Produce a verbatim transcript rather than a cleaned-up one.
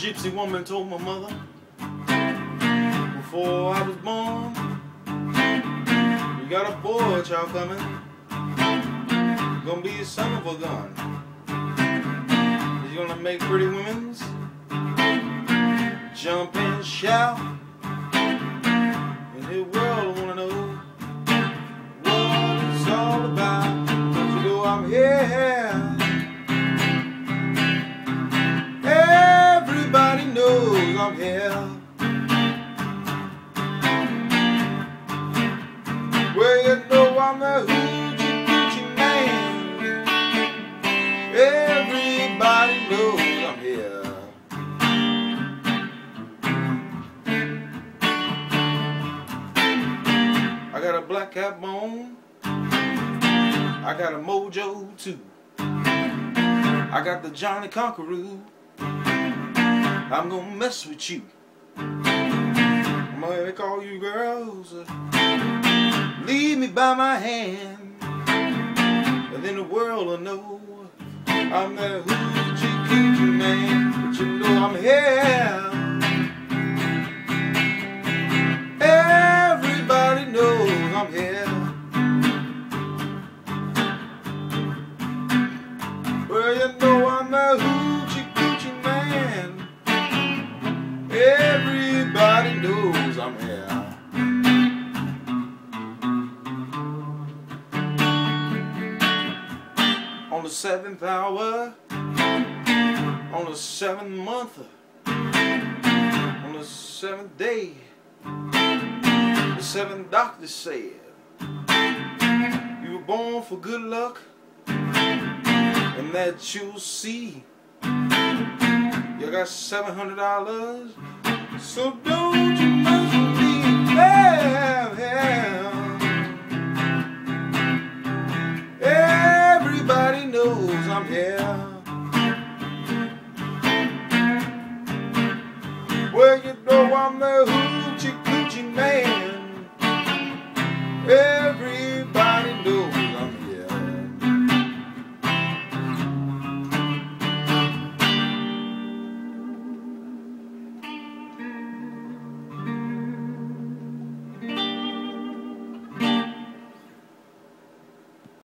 gypsy woman told my mother before I was born, you got a boy child coming, gonna be a son of a gun. He's gonna make pretty women's jump and shout, and the world wanna know what it's all about. Don't you know I'm here? Everybody knows I'm here. Well, you know I'm the Hoochie Coochie man. Everybody knows I'm here. I got a black cat bone, I got a mojo too, I got the Johnny Conqueroo. I'm gonna mess with you. I'm gonna make all you girls uh, lead me by my hand, and then the world will know I'm that Hoochie Coochie man. But you know I'm here. Everybody knows I'm here. Well, you know I'm the Hoochie Coochie man. Everybody knows I'm here. On the seventh hour, on the seventh month, on the seventh day, the seventh doctor said you were born for good luck, and that you'll see you got seven hundred dollars, so don't you mess with me. Yeah, yeah. Everybody knows I'm here. Well, you know I'm the